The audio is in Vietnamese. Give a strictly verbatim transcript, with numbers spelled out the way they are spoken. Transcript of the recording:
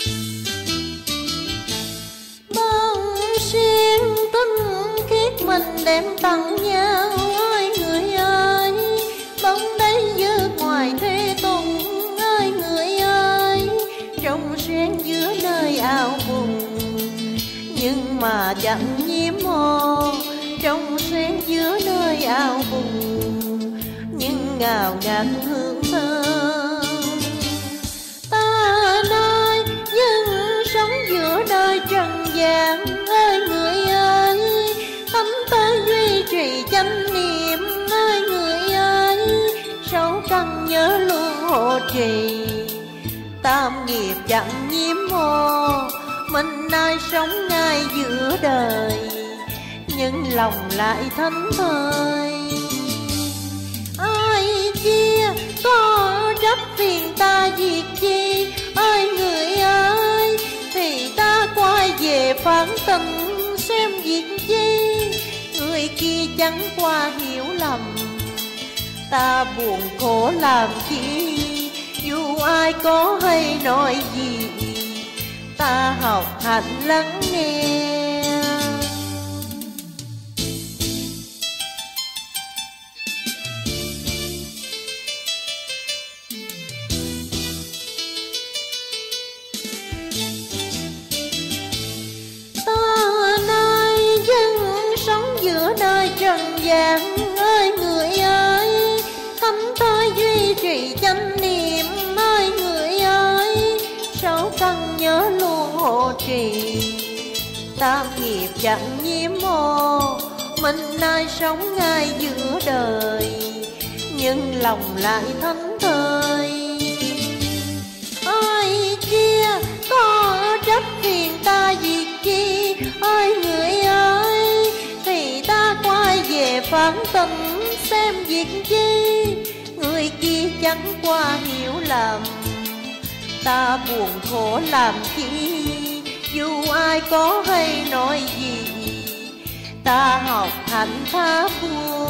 Bông sen tinh khiết mình đem tặng nhau, ơi người ơi bóng đây giữa ngoài thế tùng, ơi người ơi trong sen giữa nơi ao buồn. Nhưng mà chẳng nhiễm màu trong sen giữa nơi ao buồn, nhưng ngào ngạt hương thơm. Ta nơi nhưng sống giữa đời trần gian, ơi người ơi thắm tới duy trì chánh niệm, ơi người ơi sâu căn nhớ luôn hộ trì. Tam nghiệp chẳng nhiễm mồ, mình ai sống ngay giữa đời, nhưng lòng lại thánh thơi. Ai kia có trách phiền ta việc chi, ơi người ơi thì ta quay về phản tình xem việc chi. Người kia chẳng qua hiểu lầm, ta buồn khổ làm chi. Dù ai có hay nói gì, ta học hành lắng nghe. Ta nơi dân sống giữa nơi trần gian, ơi người ơi thánh thơi duy trì chánh niệm, ơi người ơi sáu căn nhớ luôn hộ trì. Tam nghiệp chẳng nhiễm mồ, mình ai sống ngay giữa đời, nhưng lòng lại thánh thơi. Ai kia có trách phiền ta việc chi, ơi người ơi thì ta quay về phản tình xem việc chi. Người kia chẳng qua hiểu lầm, ta buồn khổ làm chi. Dù ai có hay nói gì, ta học hành tha buồn.